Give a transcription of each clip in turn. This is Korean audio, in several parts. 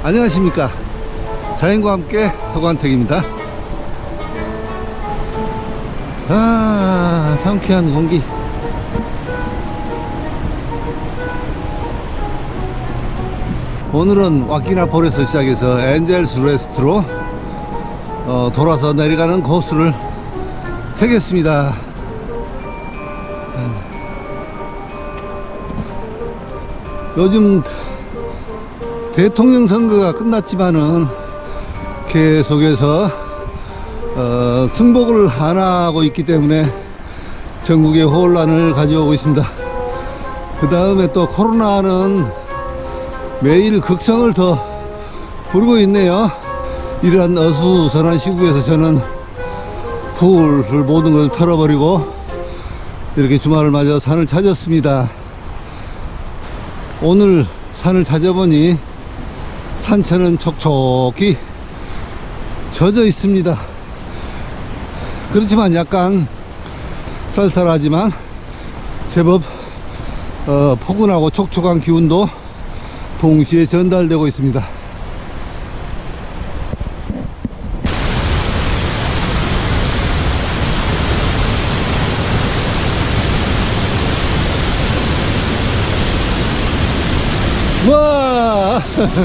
안녕하십니까. 자연과 함께 허관택입니다. 아, 상쾌한 공기. 오늘은 와키나폴에서 시작해서 엔젤스 레스트로 돌아서 내려가는 코스를 택했습니다. 요즘 대통령 선거가 끝났지만은 계속해서 승복을 안 하고 있기 때문에 전국에 혼란을 가져오고 있습니다. 그 다음에 또 코로나는 매일 극성을 더 부리고 있네요. 이러한 어수선한 시국에서 저는 훌훌 모든 걸 털어버리고 이렇게 주말을 맞아 산을 찾았습니다. 오늘 산을 찾아보니 산천은 촉촉히 젖어 있습니다. 그렇지만 약간 쌀쌀하지만 제법 포근하고 촉촉한 기운도 동시에 전달되고 있습니다. 와!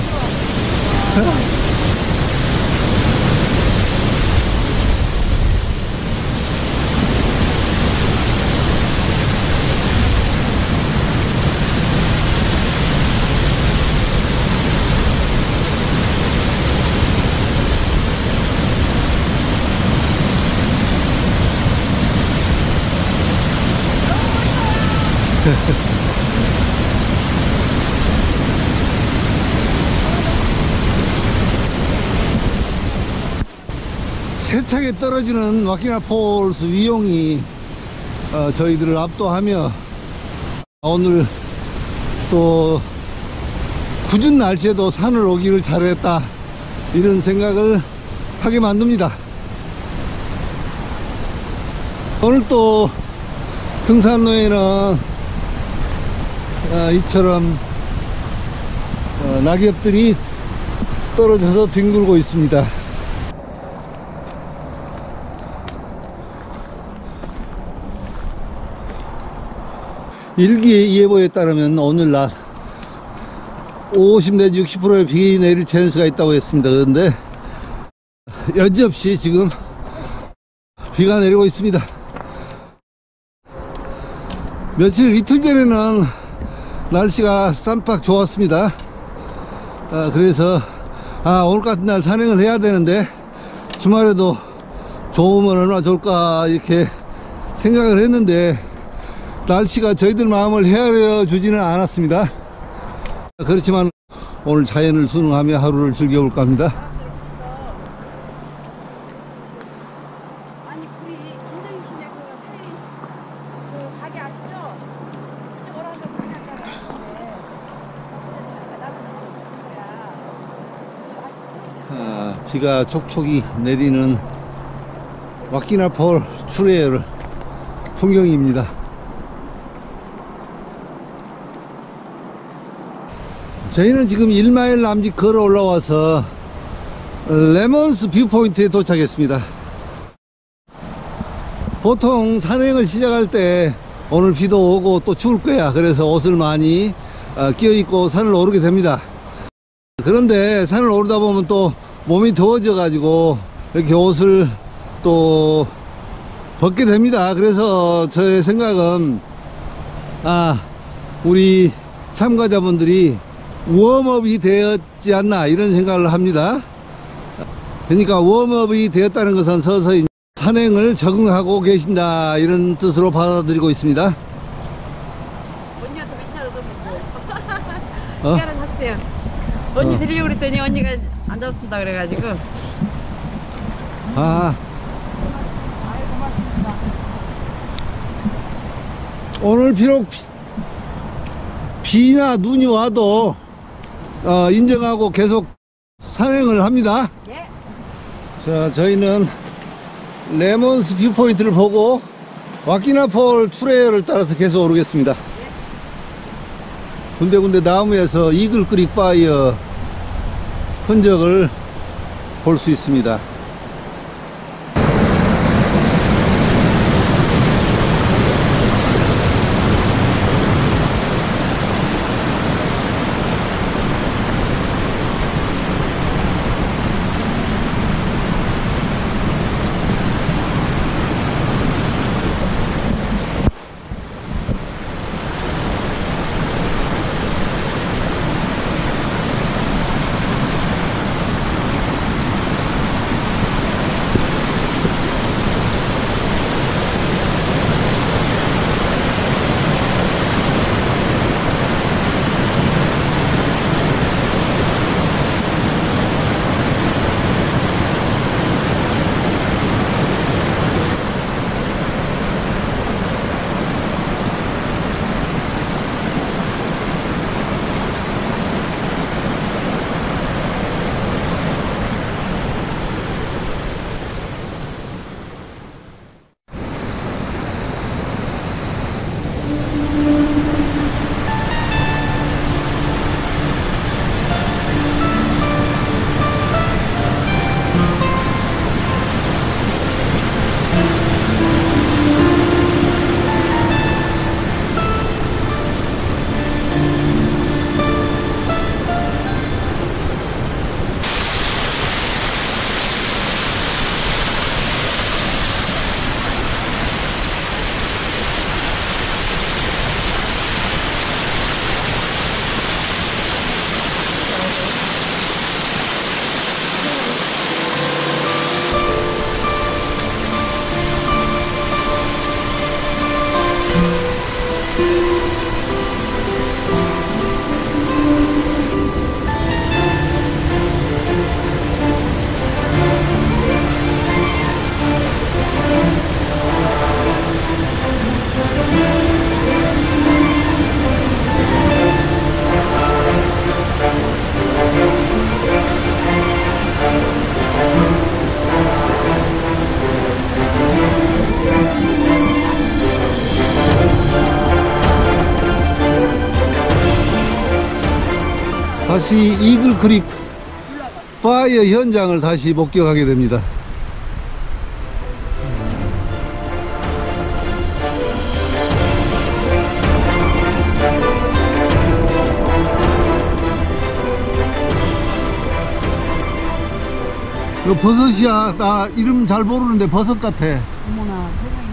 세차게 떨어지는 와키나폴스 위용이 저희들을 압도하며 오늘 또 궂은 날씨에도 산을 오기를 잘했다, 이런 생각을 하게 만듭니다. 오늘 또 등산로에는 이처럼 낙엽들이 떨어져서 뒹굴고 있습니다. 일기예보에 따르면 오늘 낮 50 내지 60%의 비 내릴 찬스가 있다고 했습니다. 그런데 여지없이 지금 비가 내리고 있습니다. 이틀 전에는 날씨가 쌈박 좋았습니다. 그래서 오늘 같은 날 산행을 해야 되는데 주말에도 좋으면 얼마나 좋을까 이렇게 생각을 했는데 날씨가 저희들 마음을 헤아려 주지는 않았습니다. 그렇지만 오늘 자연을 순응하며 하루를 즐겨볼까 합니다. 아니, 우리 김정희 씨네 그 가게 아시죠? 그쪽 오라서 그냥 비가 촉촉이 내리는 와키나폴 트레일 풍경입니다. 저희는 지금 1마일 남짓 걸어 올라와서 레몬스 뷰포인트에 도착했습니다. 보통 산행을 시작할 때 오늘 비도 오고 또 추울 거야, 그래서 옷을 많이 끼워입고 산을 오르게 됩니다. 그런데 산을 오르다 보면 또 몸이 더워져 가지고 이렇게 옷을 또 벗게 됩니다. 그래서 저의 생각은 우리 참가자분들이 웜업이 되었지 않나, 이런 생각을 합니다. 그러니까 웜업이 되었다는 것은 서서히 산행을 적응하고 계신다, 이런 뜻으로 받아들이고 있습니다. 언니한테 멘탈을 던지고 미안한 갔어요. 언니 드리려고 그랬더니 언니가 안 잡습니다 그래가지고. 오늘 비록 비나 눈이 와도 인정하고 계속 산행을 합니다. 예. 자, 저희는 레몬스 뷰포인트를 보고 와키나폴 트레일을 따라서 계속 오르겠습니다. 군데군데 나무에서 이글 크릭 파이어 흔적을 볼 수 있습니다. 다시 이글크릭 파이어 현장을 다시 목격하게 됩니다. 이거 버섯이야. 나 이름 잘 모르는데 버섯 같아. 어머나 세상에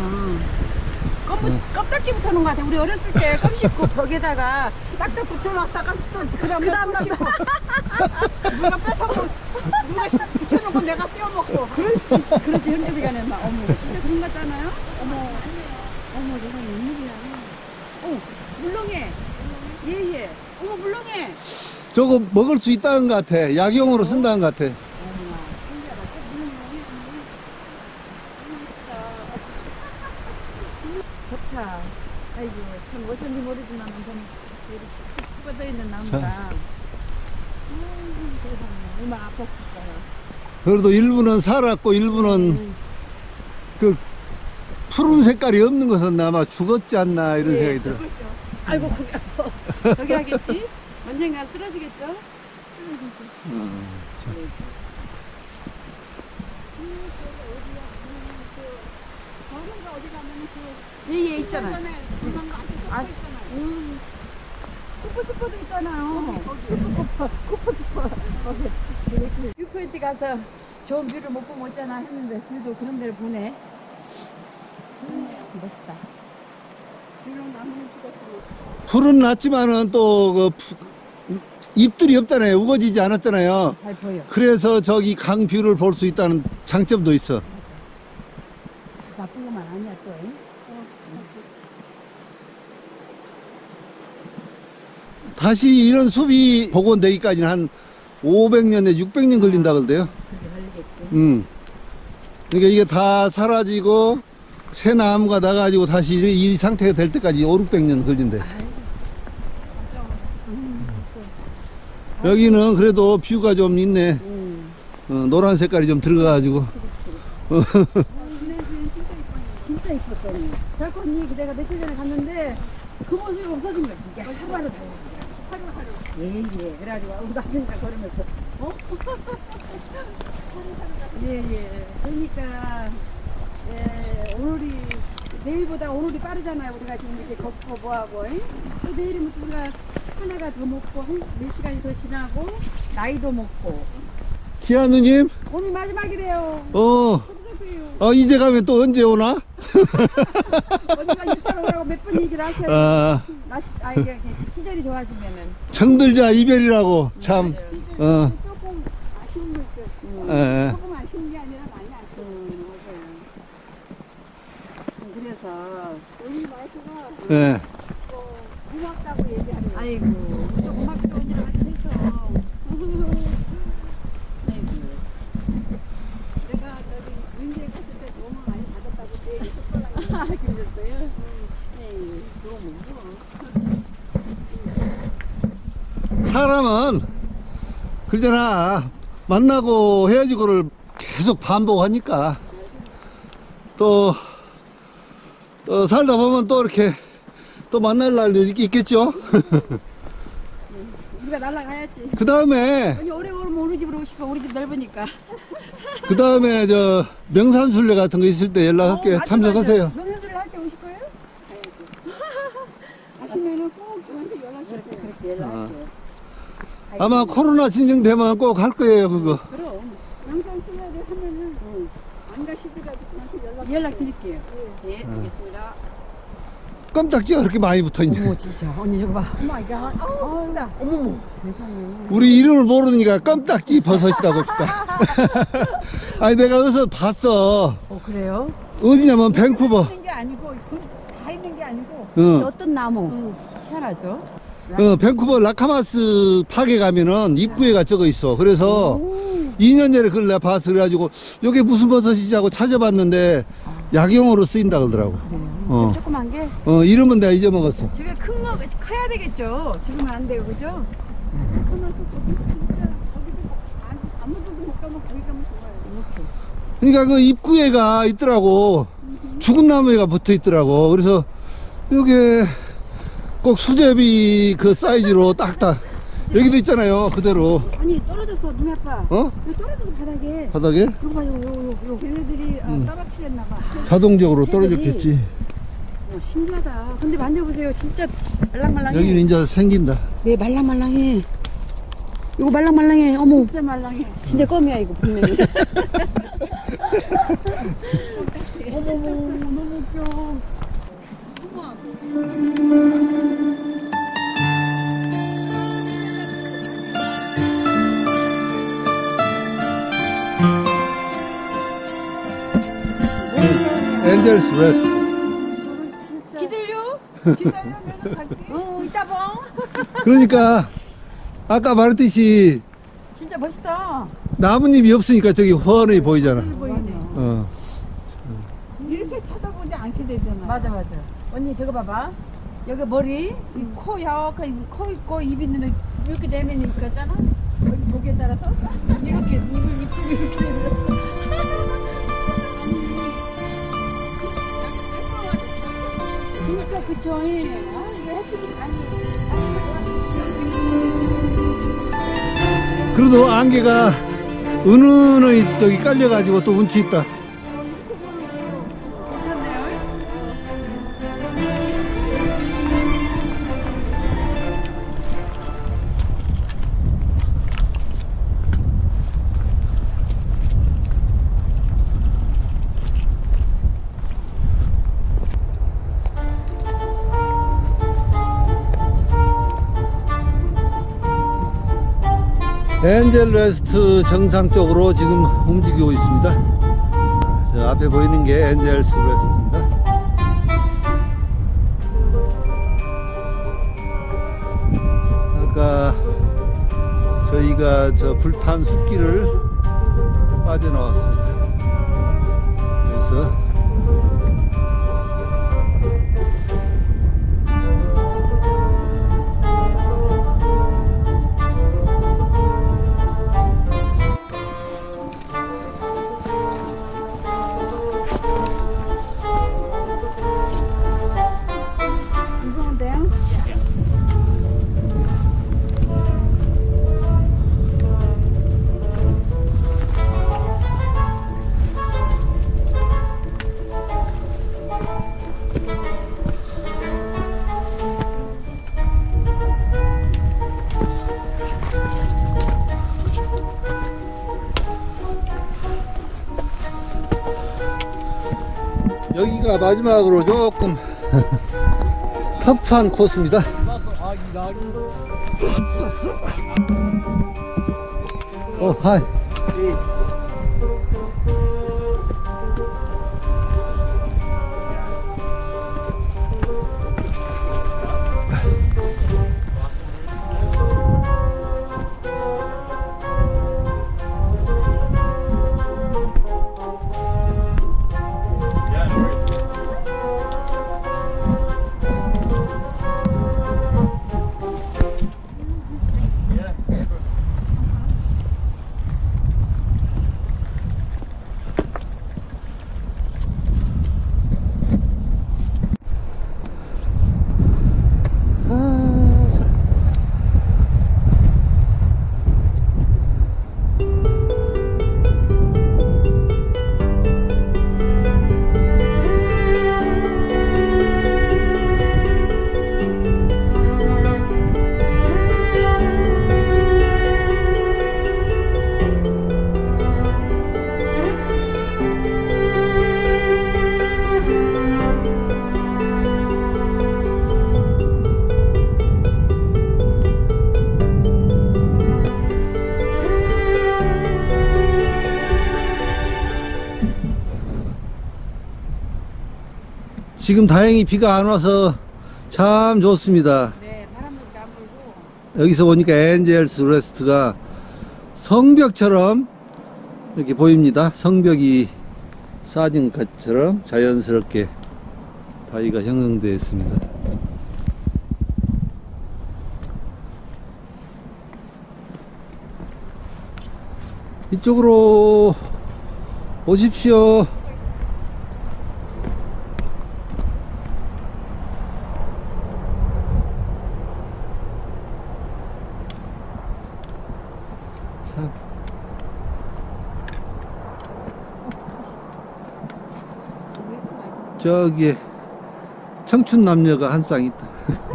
그냥 껍딱지부터는 것 같아. 우리 어렸을 때 껌 씹고 벽에다가 딱딱 붙여놨다가 또 그다음에 또 씹고 누가 뺏어먹고 누가 붙여놓고 내가 떼어먹고 그럴 수 있지. 그렇지. 현대비가는 막 어머 진짜 그런 거 같잖아요. 어머 세상에 웬일이야. 물렁해. 예예. 어머 물렁해. 저거 먹을 수 있다는 것 같아. 약용으로 쓴다는 것 같아. 어머나 신기하다. 좋다. 아이고 참 어쩐지 모르지만 좀 이렇게 쭉 뻗어 있는 나무가. 세상에 얼마나 아팠을 거야. 그래도 일부는 살았고 일부는 그 푸른 색깔이 없는 것은 아마 죽었지 않나 이런 생각이 들어. 죽었죠. 아이고 그게 저기 하겠지? 언젠가 쓰러지겠죠? 저기가 어디 가면은 그 예예 있잖아요. 전에 그런 거 아주 뜯고 있잖아요. 쿠퍼스퍼도 있잖아요. 쿠퍼스퍼. 뷰포인트 가서 좋은 뷰를 못 보면 어쩌나 했는데 그래도 그런 데를 보네. 멋있다. 이런 나무는 찍었고. 풀은 났지만은 또 그 잎들이 없잖아요. 우거지지 않았잖아요. 잘 보여. 그래서 저기 강 뷰를 볼 수 있다는 장점도 있어. 나쁜 것만 아니야 또. 다시 이런 숲이 복원되기까지는 한 500년 내 600년 걸린다 그러대요. 그렇게 걸리겠지. 그러니까 이게 다 사라지고 새 나무가 나가지고 다시 이 상태가 될 때까지 5, 600년 걸린대. 여기는 그래도 뷰가 좀 있네. 노란 색깔이 좀 들어가가지고. 진짜 이뻤더니. 그래갖고 언니 내가 며칠 전에 갔는데 그 모습이 없어진 거야. 이게 하루하루 달라졌어. 하루하루. 예예. 그래가지고 나중에 걸으면서 예. 그러니까 예, 오늘이 내일보다 오늘이 빠르잖아요. 우리가 지금 이렇게 걷고 뭐하고 또 내일이면 또 우리가 하나가 더 먹고 몇 시간이 더 지나고 나이도 먹고 기아 누님, 오늘 마지막이래요. 이제 가면 또 언제 오나? 어디가 이따라고 몇 번 얘기를 하셔요. 아, 이게 시절이 좋아지면은 청들자 이별이라고, 참. 진짜 조금 아쉬운 거 있어요. 예. 조금 아쉬운 게 아니라 많이 아쉬워요. 맞아요. 그래서 우리 와이프가 예. 고맙다고 얘기하는 거. 아이고 또 고맙죠 언니랑 같이 해서 아이고 내가 저기 문제 갔을 때 너무 많이 받았다고 내 얘기 속상하게. 그러셨어요? 네. 너무 사람은, 그러잖아. 만나고 헤어지고를 계속 반복하니까. 또 살다 보면 또 이렇게 또 만날 날도 있겠죠? 우리가 날라가야지. 그 다음에, 언니 오래 오면 우리 집으로 오시고 우리 집 넓으니까. 명산술래 같은 거 있을 때 연락할게요. 맞아, 참석하세요. 맞아. 명예술을 할 때 오실 거예요? 가시면은 꼭 저한테 연락주세요. 그렇게 연락할게요. 아마 코로나 진정되면 꼭 할 거예요, 그거. 그럼 영상 수료를 하면은 안 가시더라도 저한테 연락 드릴게요. 예, 알겠습니다. 껌딱지가 그렇게 많이 붙어 있네. 어머 진짜 언니 저거 봐. 어머 이게 크다. 어머머 세상에. 우리 이름을 모르니까 껌딱지 버섯이라고 합시다. 아니, 내가 어디서 봤어. 그래요? 어디냐면 밴쿠버. 있는 게 아니고 다 있는 게 아니고 어떤 나무? 희한하죠? 밴쿠버 라카마스 파게 가면은 입구에가 적어 있어. 그래서 2년 전에 그걸 내가 봐서 그래가지고 이게 무슨 버섯이지 하고 찾아봤는데 약용으로 쓰인다 그러더라고. 조그만 게? 이름은 내가 잊어먹었어. 저게 큰 거 커야 되겠죠? 지금은 안 돼요, 그죠? 그러면서 진짜 거기도 아무데도 못 가면 거기 가면 좋아요. 그러니까 그 입구에가 있더라고. 죽은 나무에가 붙어 있더라고. 그래서 요게 꼭 수제비 그 사이즈로 딱딱. 여기도 있잖아요, 그대로. 아니 떨어졌어, 눈 아파. 어? 이거 떨어져서 바닥에. 바닥에? 요거 봐, 요거. 걔네들이 떨어뜨렸나 봐. 자동적으로 떨어졌겠지. 신기하다. 근데 만져보세요. 진짜 말랑말랑해. 여기는 이제 생긴다. 네, 말랑말랑해. 이거 말랑말랑해. 어머. 진짜 말랑해. 진짜 껌이야, 이거 분명히. 어머머, 너무 웃겨. 엔젤스 레스트. 기들려? 기다려 내가 갈게. 이따 봐. 그러니까 아까 말했듯이 진짜 멋있다. 나뭇잎이 없으니까 저기 훤히 보이잖아. 보이네. 이렇게 쳐다보지 않게 되잖아. 맞아. 언니, 저거 봐봐. 여기 머리, 이 코, 약간 코 있고 입 있는 이렇게 내면 이렇게 있잖아. 여기 목에 따라서 이렇게 입술이 이렇게 내밀었어. 그러니까 그쵸. 이거 햇빛이 그래도 안개가 은은히 저기 깔려가지고 또 운치 있다. 괜찮네요. 엔젤 레스트 정상 쪽으로 지금 움직이고 있습니다. 저 앞에 보이는 게 엔젤스 레스트입니다. 아까 저희가 저 불탄 숲길을 빠져나왔습니다. 그래서 무서운데요? 여기가 마지막으로 조금 터프한 코스입니다. 하이. 지금 다행히 비가 안 와서 참 좋습니다. 네, 바람도 안 불고. 여기서 보니까 엔젤스 레스트가 성벽처럼 이렇게 보입니다. 성벽이 쌓인 것처럼 자연스럽게 바위가 형성되어 있습니다. 이쪽으로 오십시오. 참. 저기에 청춘 남녀가 한 쌍 있다.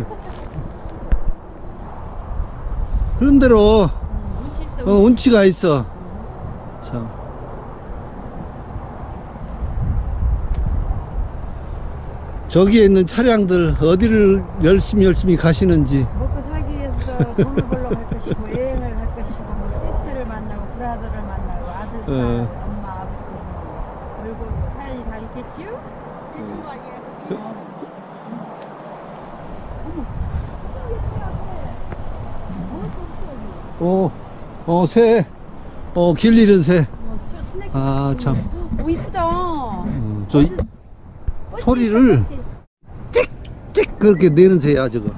그런 대로 운치 있어. 운치가 있어. 참. 저기에 있는 차량들 어디를 열심히 가시는지. 먹고 살기 위해서 돈을 벌러 갈 것이고 여행을 갈 것이고 뭐 시스터를 만나고 브라더를 만나고 아들, 딸, 엄마, 아버지 그리고 사연이 다 있겠죠? 새. 길 잃은 새. 스낵. 아, 참. 오 이쁘다. 저 소리를 찍찍 그렇게 내는 새야, 저거.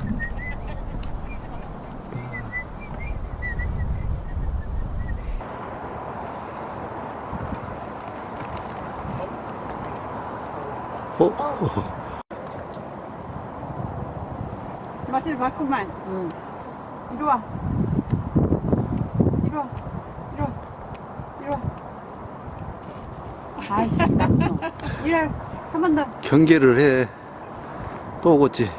맛을 봤구만. 응. 이리 와. 이리 와. 이리 와. 이리 와. 아이씨, 나쁜 이리 와. 한 번 더. 경계를 해. 또 오겠지.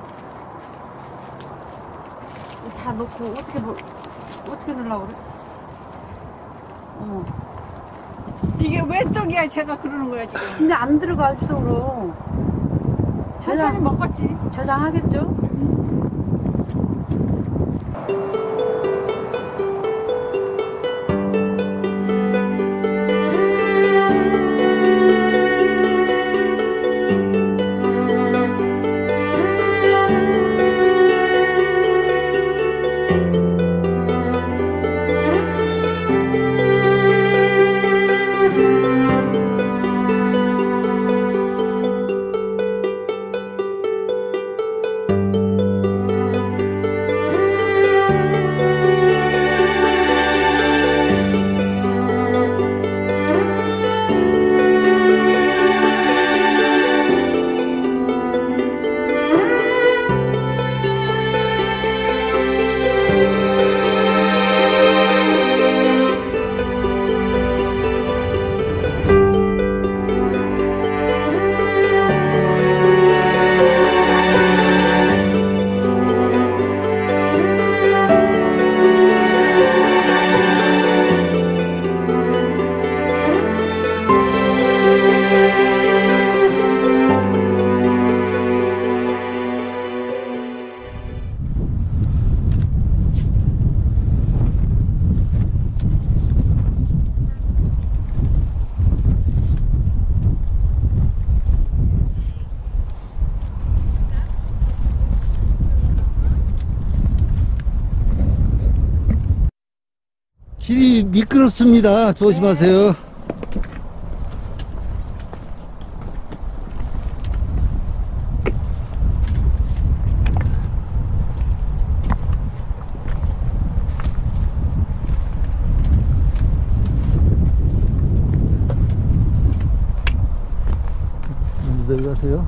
다 놓고 어떻게 넣으려고 그래? 어머. 이게 왜 떡이야? 제가 그러는 거야 지금. 근데 안 들어가 입속으로. 천천히 먹었지. 저장하겠죠? 미끄럽습니다. 조심하세요. 내려가세요.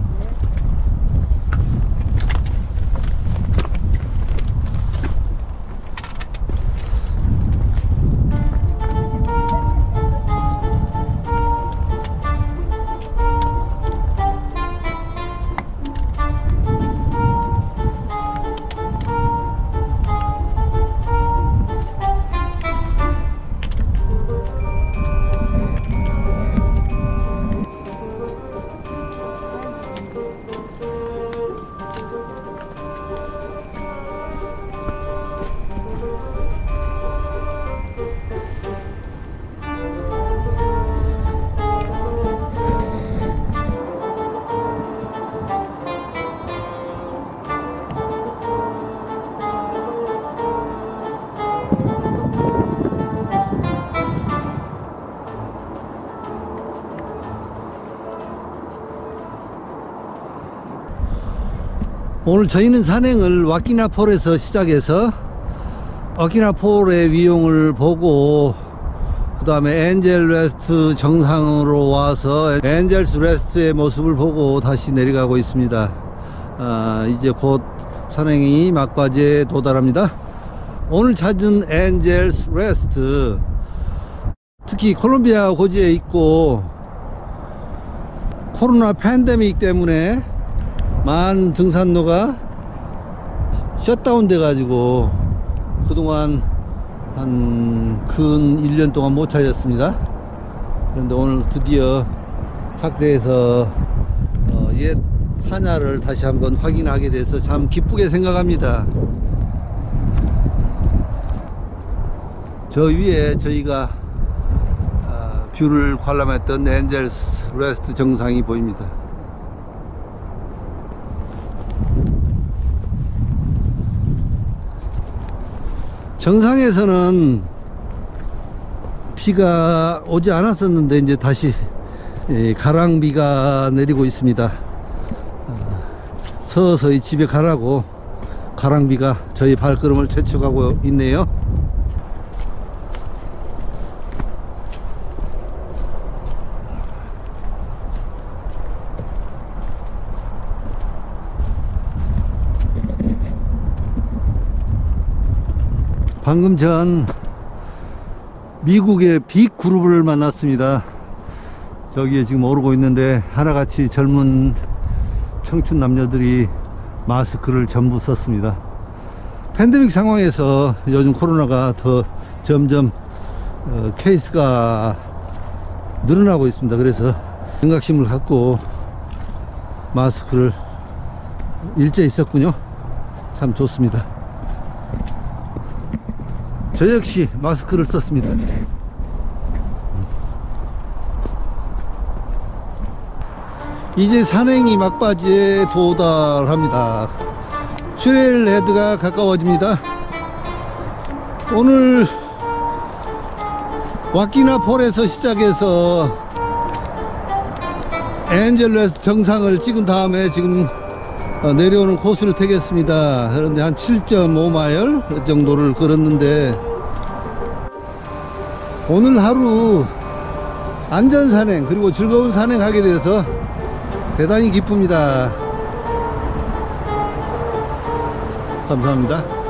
오늘 저희는 산행을 와키나폴에서 시작해서 와키나폴의 위용을 보고 그 다음에 엔젤 레스트 정상으로 와서 엔젤스 레스트의 모습을 보고 다시 내려가고 있습니다. 이제 곧 산행이 막바지에 도달합니다. 오늘 찾은 엔젤스 레스트, 특히 콜롬비아 고지에 있고 코로나 팬데믹 때문에 많은 등산로가 셧다운 돼 가지고 그동안 한 근 1년 동안 못 찾았습니다. 그런데 오늘 드디어 착대해서 옛 산야를 다시 한번 확인하게 돼서 참 기쁘게 생각합니다. 저 위에 저희가 뷰를 관람했던 엔젤스 레스트 정상이 보입니다. 정상에서는 비가 오지 않았었는데 이제 다시 가랑비가 내리고 있습니다. 서서히 집에 가라고 가랑비가 저희 발걸음을 재촉하고 있네요. 방금 전 미국의 빅 그룹을 만났습니다. 저기에 지금 오르고 있는데 하나같이 젊은 청춘 남녀들이 마스크를 전부 썼습니다. 팬데믹 상황에서 요즘 코로나가 더 점점 케이스가 늘어나고 있습니다. 그래서 경각심을 갖고 마스크를 일제히 썼군요. 참 좋습니다. 저 역시 마스크를 썼습니다. 이제 산행이 막바지에 도달합니다. 슈레일 헤드가 가까워집니다. 오늘 와키나폴에서 시작해서 엔젤 레스트 정상을 찍은 다음에 지금 내려오는 코스를 택했습니다. 그런데 한 7.5마일 정도를 걸었는데 오늘 하루 안전산행 그리고 즐거운 산행하게 돼서 대단히 기쁩니다. 감사합니다.